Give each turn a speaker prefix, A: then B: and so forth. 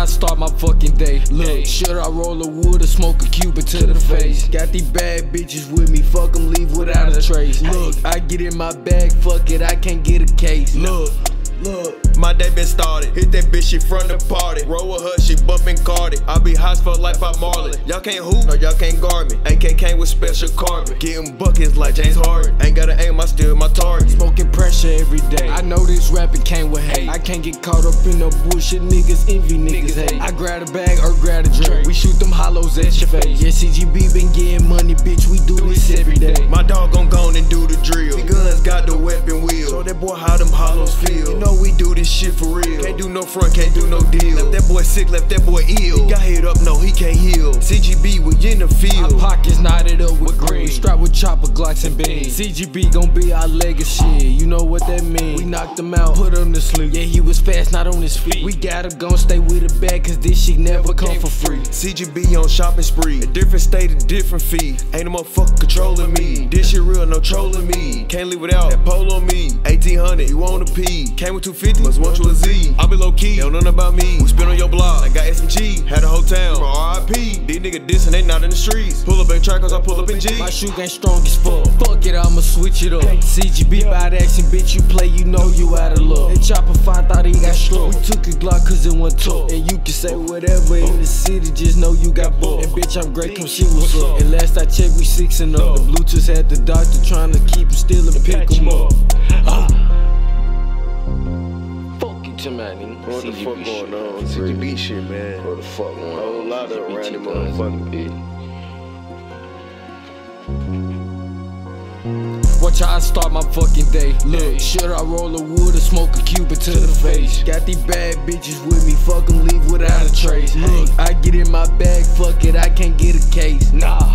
A: I start my fucking day. Look, should I roll a wood or smoke a Cuban to the face? Got these bad bitches with me, fuck them, leave without a trace. Look, I get in my bag, fuck it, I can't get a case. Look,
B: my day been started. Hit that bitch, she from the party. Roll with her, she bumpin' Cardi. I be hot as fuck like I'm Marley. Y'all can't hoop, no, y'all can't guard me. AK came with special carbon. Getting buckets like James Harden. Ain't gotta aim, I still my target.
A: Smoking pressure every day. I know this rapping came with hate. I can't get caught up in no bullshit, niggas envy, niggas hate. I grab a bag or grab a drink. We shoot them hollows at your face. Yeah, CGB been getting money, bitch, we do this every day.
B: My dog gon' go on and do the drill. Tgunnz got the weapon wheel. Show that boy how them hollows feel. You know we do this shit for real. Can't do no front, can't do no deal. Left that boy sick, left that boy ill. He got hit up, no, he can't heal. CGB, we in the field.
A: Our pockets knotted up with green. We strapped with chopper, Glocks, and beans. CGB gon' be our legacy. You know what that mean? We knocked him out, put him to sleep. Yeah, he was fast, not on his feet. We got him, gon' stay with the bag, cause this shit never come for free.
B: CGB on shopping spree. A different state, a different fee. Ain't no motherfucker controlling me. This shit real, no trolling me. Can't leave without that pole on me. 1800, you want a P. Came with 250, must want you a Z. I be low key, don't know nothing about me. We spin on your block, I got SMG. Had a whole town from RIP. These niggas dissing, they not in the streets. Pull up in track, cause I pull up in G.
A: My shoe game strong as fuck. Fuck it, I'ma switch it up. CGB by the action, bitch, you play, you know you out of luck. That chopper 5 thought he got struck. We took a Glock cause it went tough. And you can say whatever in the city, just know you got booked. And bitch, I'm great, come shit what's up. And last I checked, we 6 and up. The Bluetooth had the doctor trying to keep him still and pick him up. Fuck you, Timani.
B: What the fuck going on? CGB shit, man.
A: What the fuck going on?
B: A whole lot of random motherfucking bitch.
A: Watch how I start my fucking day. Look, should I roll a wood or smoke a Cuban to the face? Got these bad bitches with me, fuck them, leave without a trace. Look, I get in my bag, fuck it, I can't get a case. Nah.